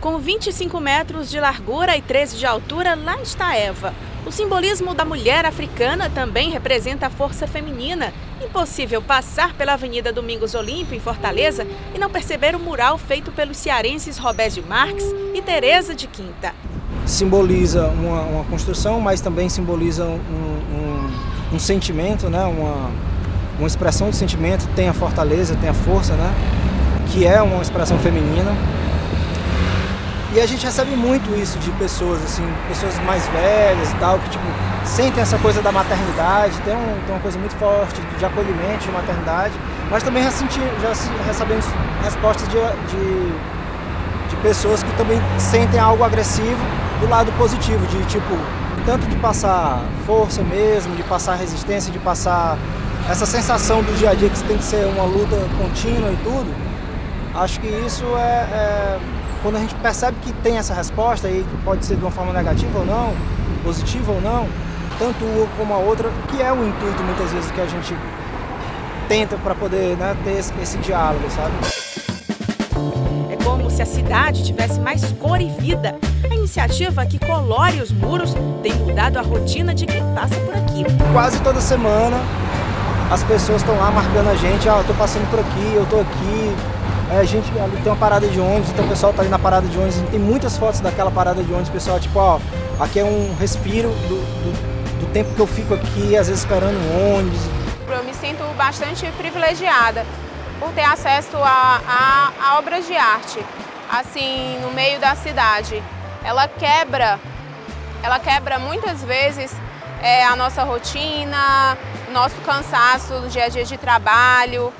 Com 25 metros de largura e 13 de altura, lá está Eva. O simbolismo da mulher africana também representa a força feminina. Impossível passar pela Avenida Domingos Olímpio, em Fortaleza, e não perceber o mural feito pelos cearenses Robésio Marques e Teresa de Quinta. Simboliza uma construção, mas também simboliza um sentimento, né? Uma expressão de sentimento. Tem a fortaleza, tem a força, né? Que é uma expressão feminina. E a gente recebe muito isso de pessoas, assim, pessoas mais velhas e tal, que tipo, sentem essa coisa da maternidade, tem uma coisa muito forte de acolhimento, de maternidade, mas também já recebemos respostas de pessoas que também sentem algo agressivo do lado positivo, de tipo, tanto de passar força mesmo, de passar resistência, de passar essa sensação do dia a dia que tem que ser uma luta contínua e tudo. Acho que isso quando a gente percebe que tem essa resposta, e pode ser de uma forma negativa ou não, positiva ou não, tanto uma como a outra, que é o intuito muitas vezes que a gente tenta para poder, né, ter esse diálogo, sabe? É como se a cidade tivesse mais cor e vida. A iniciativa que colore os muros tem mudado a rotina de quem passa por aqui. Quase toda semana as pessoas estão lá marcando a gente, eu tô passando por aqui, eu tô aqui. A gente ali tem uma parada de ônibus, então o pessoal tá ali na parada de ônibus, tem muitas fotos daquela parada de ônibus, pessoal, tipo, ó, aqui é um respiro do tempo que eu fico aqui, às vezes esperando um ônibus. Eu me sinto bastante privilegiada por ter acesso a obras de arte, assim, no meio da cidade. Ela quebra muitas vezes a nossa rotina, o nosso cansaço do dia a dia de trabalho.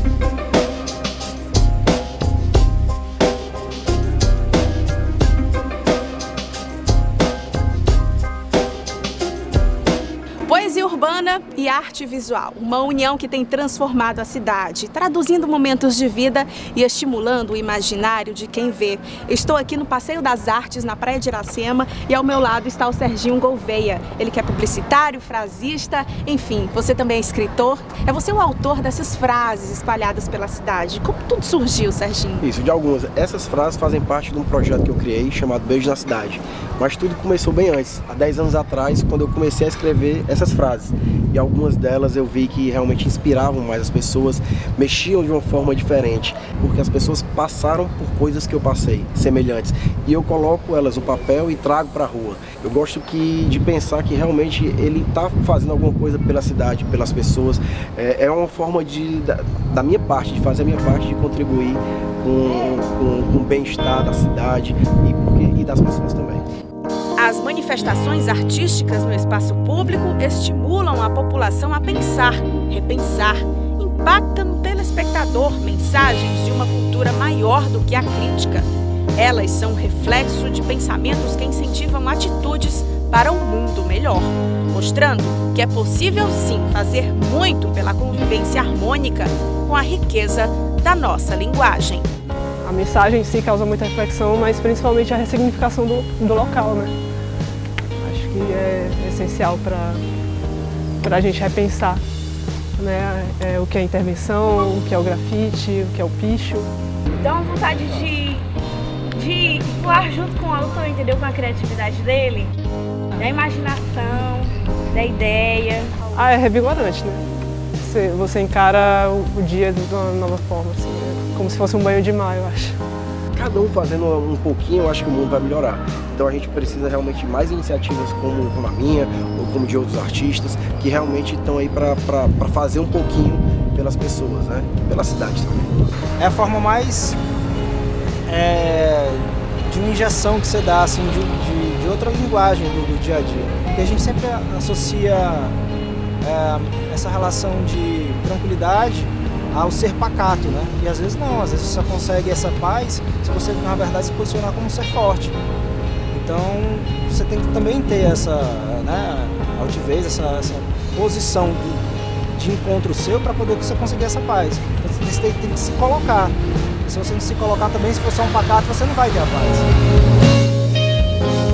Poesia urbana e arte visual, uma união que tem transformado a cidade, traduzindo momentos de vida e estimulando o imaginário de quem vê. Estou aqui no Passeio das Artes, na Praia de Iracema, e ao meu lado está o Serginho Gouveia. Ele que é publicitário, frasista, enfim, você também é escritor. É você o autor dessas frases espalhadas pela cidade. Como tudo surgiu, Serginho? Isso, de algumas. Essas frases fazem parte de um projeto que eu criei chamado Beijo na Cidade. Mas tudo começou bem antes, há 10 anos atrás, quando eu comecei a escrever essas frases. E algumas delas eu vi que realmente inspiravam mais as pessoas, mexiam de uma forma diferente, porque as pessoas passaram por coisas que eu passei, semelhantes. E eu coloco elas no papel e trago para a rua. Eu gosto de pensar que realmente ele está fazendo alguma coisa pela cidade, pelas pessoas. É uma forma da minha parte, de fazer a minha parte, de contribuir com o bem-estar da cidade e das pessoas também. As manifestações artísticas no espaço público estimulam a população a pensar, repensar, impactam no telespectador mensagens de uma cultura maior do que a crítica. Elas são reflexo de pensamentos que incentivam atitudes para um mundo melhor, mostrando que é possível sim fazer muito pela convivência harmônica com a riqueza da nossa linguagem. A mensagem em si causa muita reflexão, mas principalmente a ressignificação do local, né? Acho que é essencial para a gente repensar, né? O que é intervenção, o que é o grafite, o que é o picho. Dá uma vontade de voar junto com o autor, entendeu? Com a criatividade dele, da imaginação, da ideia. É revigorante, né? Você encara o dia de uma nova forma, assim, né? Como se fosse um banho de mar, eu acho. Cada um fazendo um pouquinho, eu acho que o mundo vai melhorar. Então a gente precisa realmente de mais iniciativas como a minha, ou como de outros artistas, que realmente estão aí para fazer um pouquinho pelas pessoas, né? Pela cidade também. É a forma mais de uma injeção que você dá, assim, de outra linguagem do dia a dia. Porque a gente sempre associa essa relação de tranquilidade ao ser pacato, né? E às vezes não, às vezes você consegue essa paz se você, na verdade, se posicionar como um ser forte. Então, você tem que também ter essa, né, altivez, essa posição de encontro seu para poder você conseguir essa paz. Então, você tem que se colocar. E se você não se colocar também, se for só um pacato, você não vai ter a paz.